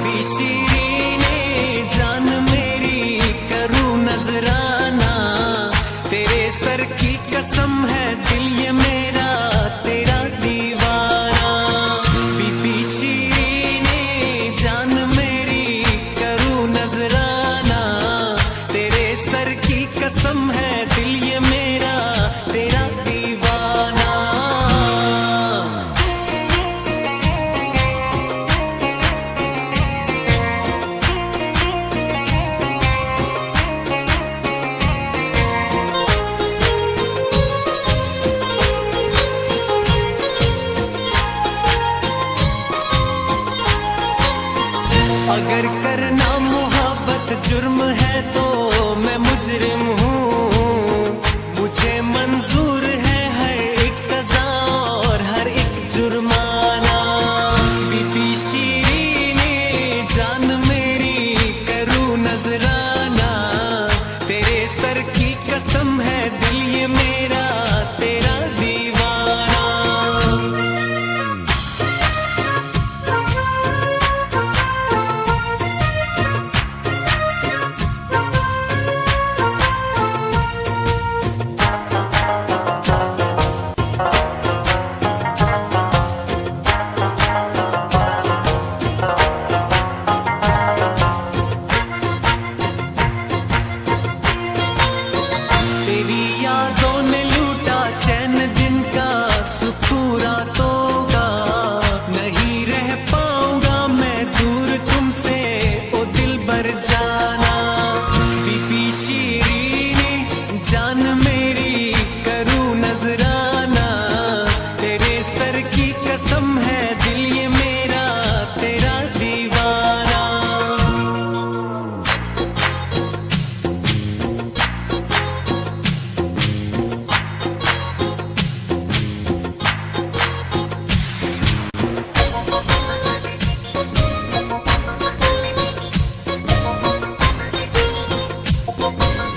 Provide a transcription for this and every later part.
शीरीने जान मेरी करूं नजराना, तेरे सर की कसम है दिल ये मेरा तेरा दीवाना। बीबी शीरीने जान मेरी करूं नजराना, तेरे सर की कसम है दिल ये मेरा तेरा दीवाना। अगर करना मोहब्बत जुर्म है तो मैं मुजरिम हूँ, मुझे मंजूर है हर एक सजा और हर एक जुर्माना। बीबी शीरीने जान मेरी करूँ नजराना, तेरे सर की कसम है दिल ये मेरा तेरा दीवाना। तेरी यादों ने लूटा चैन जिनका सुकून रातों का, नहीं रह पाऊंगा मैं दूर तुमसे ओ दिल भर जाना। बीबी शीरीने जान मेरी करूं नजराना, तेरे सर की कसम है दिल ये मेरा तेरा दीवाना।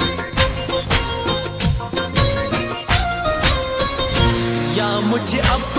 या मुझे अब